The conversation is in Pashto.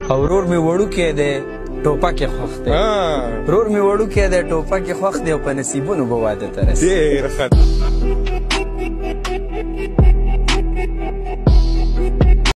او ورور مې وړوکی دی ټوپک یې خوښ دی ورور مې وړوکی دی ټوپک یې خوښ دی او په نصیبونو به واده ته رسي ډېر ښه